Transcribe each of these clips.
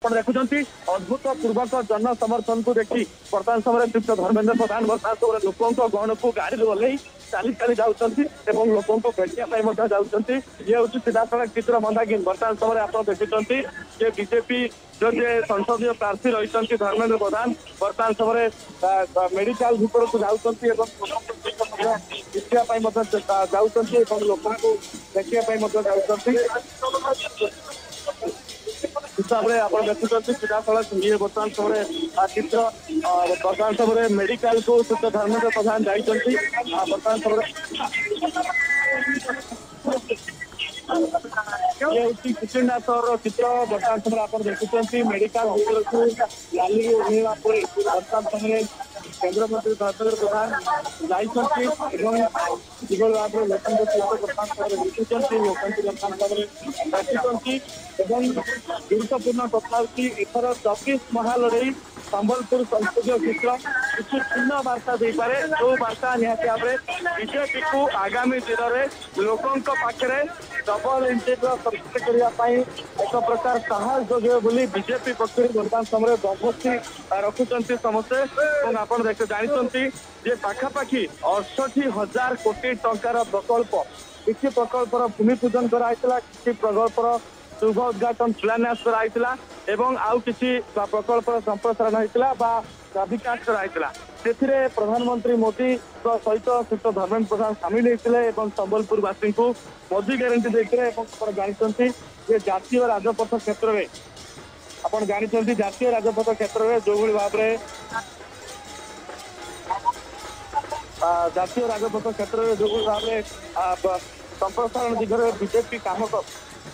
ଆପଣ ଦେଖୁଛନ୍ତି ଅଦ୍ଭୁତପୂର୍ବକ ଜନ ସମର୍ଥନ को देखि वर्तमान समय श्रीयुक्त धर्मेन्द्र प्रधान वर्तमान समय लोकों गहन को गाड़ी ओह्लई चाली चाली जाऊँच एवं लोकों को भेटिया जाऊँच ये हूँ सीधासख चित्र मंदाकिनी वर्तमान समय आप देखुं जे बीजेपी जो संसदीय प्रार्थी रही धर्मेन्द्र प्रधान वर्तमान समय मेडिकल भीतर को जाऊँच जाऊँ लोक देखा जाऊँ हिसाब से आप देखुं सीधासख ये बर्तमान समय चित्र वर्तमान समय मेडिकल को धर्मेन्द्र प्रधान जाती बर्तमान समय किशनदासर चित्र बर्तमान समय आप देखुं मेडिकल को लाली ओह्लैवा वर्तमान समय केन्द्रमंत्री धर्मेन्द्र प्रधान जाती भाव में लोक वर्तमान समय मिशुंट लोक गुरुत्वपूर्ण कथा एथर 24 महालड़ई संबलपुर संसदीय क्षेत्र किसी चिन्ह वार्ता दे पारे जो वार्ता निहाती भाव में बीजेपी को आगामी दिन में लोकों पाखे डबल इंजिन प्रस्तुत करने एक प्रकार साहस जोगे बोली बीजेपी पक्ष वर्तमान समय बंदोबस्ती रखुंट समस्ते और आप जानते पाखापाखि 68,000 कोटी टंकार प्रकल्प किसी प्रकल्पर भूमि पूजन कराइला किसी प्रकल्पर शुभ उद्घाटन शिलान्यास कराइला एवं आउ किसी प्रकल्पर संप्रसारण होता विकास कराइला से प्रधानमंत्री मोदी सहित श्रीयुक्त धर्मेन्द्र प्रधान सामिल होते संबलपुरवासी को मोदी ग्यारंटी देते जानते जातीय राजपथ क्षेत्र में आप जानते जातीय राजपथ क्षेत्र में जो भाव में जातीय राजपथ क्षेत्र में जो भाव में संप्रसारण दिगरे बीजेपी काम कर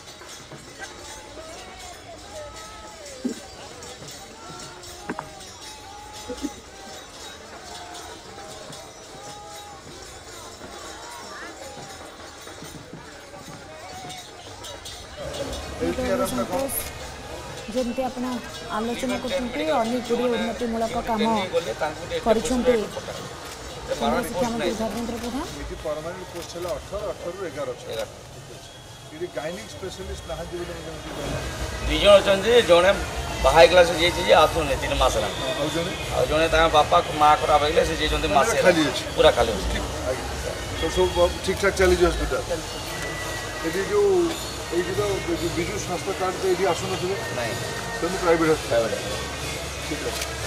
जमती आप आलोचना करते अनेक गुड़ी उन्नतिमूलक काम कर शिक्षामंत्री धर्मेन्द्र प्रधान परमानेंट पोस्ट है 18 रु 11 गायनिक स्पेशलिस्ट दुई जन अच्छा जड़े बाहर क्लास आसुने 3 मास जड़े बापा माँ खराब है से पूरा खाली सब ठीक ठाक चली हस्पिटाल ये जो विजु स्वास्थ्य कार्ड तो ये आसुन तेणु प्राइवेट हस्पिटाल ठीक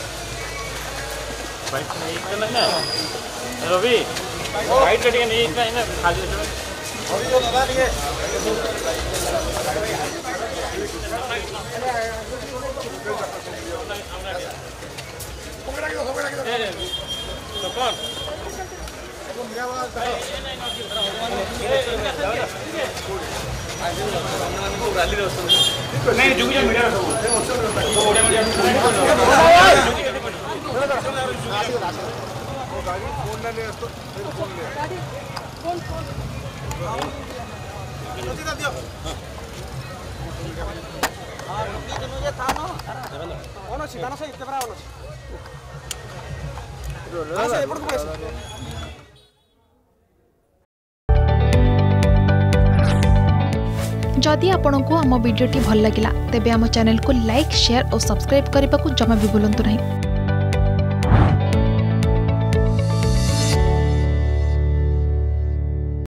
है रवि लाइट नहीं खाली जदि आपंक आम भिडी भल लगा तेब आम चैनल को लाइक शेयर और सब्सक्राइब करने को जमा भी भूलु नहीं।